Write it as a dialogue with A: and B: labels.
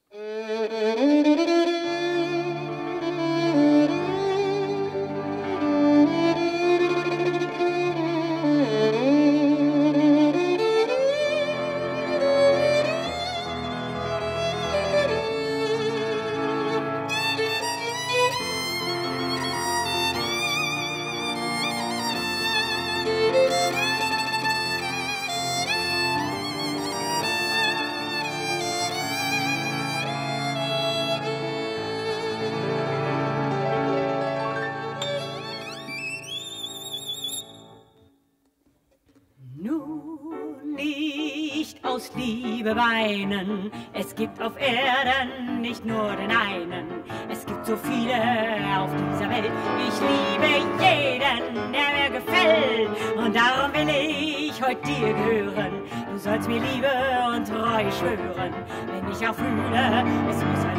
A: Aus Liebe weinen, es gibt auf Erden nicht nur den einen. Es gibt so viele auf dieser Welt. Ich liebe jeden, der mir gefällt. Und darum will ich heute dir gehören. Du sollst mir Liebe und Treue schwören. Wenn ich auch fühle, es muss ein